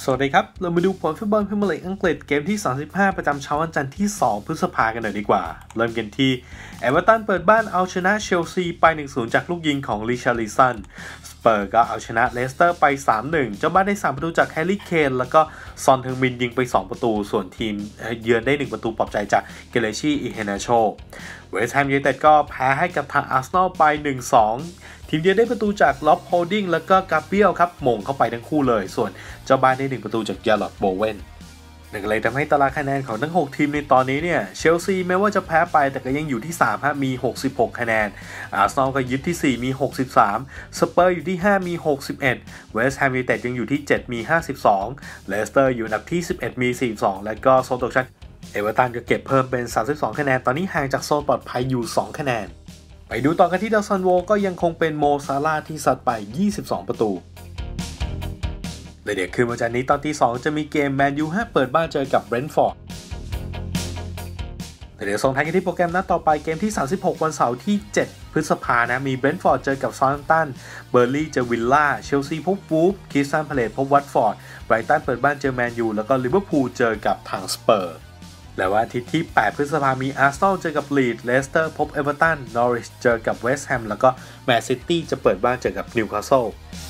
สวัสดีครับเรามาดูผลฟุตบอลพรีเมียร์ลีกอังกฤษเกมที่35ประจำเช้าวันจันทร์ที่2พฤษภาคมกันหน่อยดีกว่าเริ่มกันที่เอเวอร์ตันเปิดบ้านเอาชนะเชลซีไป 1-0 จากลูกยิงของริชาร์ลิสันสเปอร์ก็เอาชนะเลสเตอร์ไป 3-1 เจ้าบ้านได้3ประตูจากแฮร์รี่เคนแล้วก็ซอนเทอร์มินยิงไป2ประตูส่วนทีมเยือนได้1ประตูปลอบใจจากเกเรชีอิเฮนาโชเวสต์แฮมยูไนเต็ดก็แพ้ให้กับทางอาร์เซนอลไป 1-2 ทีมเยือนได้ประตูจากล็อบโฮลดิ้งแล้วก็กาเบรียลครับหม่งเข้าไปทั้งคู่เลยส่วนเจ้าบ้านได้1ประตูจากยาร์ลอตโบเวนนั่นก็เลยทำให้ตารางคะแนนของทั้ง6ทีมในตอนนี้เนี่ยเชลซีแม้ว่าจะแพ้ไปแต่ก็ยังอยู่ที่3ฮะมี66คะแนนอาร์เซนอลก็ยึดที่4มี63สเปอร์อยู่ที่5มี61เวสต์แฮมยูไนเต็ดยังอยู่ที่7มี52เลสเตอร์อยู่อันดับที่11มี42และก็โซนตกชั้นเอเวอร์ตันก็เก็บเพิ่มเป็น32คะแนนตอนนี้ห่างจากโซนปลอดภัยอยู่2คะแนนไปดูต่อกันที่ดาวซันโวก็ยังคงเป็นโมซาลาที่ซัดไป22ประตูและเดี๋ยวคืนวันจันทร์นี้ตอนที่ 2จะมีเกมแมนยูเปิดบ้านเจอกับเบรนท์ฟอร์ดเดี๋ยวส่งท้ายกันที่โปรแกรมนัดต่อไปเกมที่36วันเสาร์ที่7พฤษภาคมนะมีเบรนท์ฟอร์ดเจอกับซาอุแฮมป์ตันเบอร์ลี่เจอวิลล่าเชลซีพบวูฟคริสตัลพาเลซพบวัตฟอร์ดไบรตันเปิดบ้านเจอแมนยูแล้วก็ลิเวอร์พูลเจอกับทางสเปอร์และวันอาทิตย์ที่8พฤษภาคมมีอาร์เซนอลเจอกับลีดส์เลสเตอร์พบเอเวอร์ตันนอริชเจอกับเวสต์แฮมแล้วก็แมนซิตี้จะเปิดบ้านเจอกับนิวคาสเซิล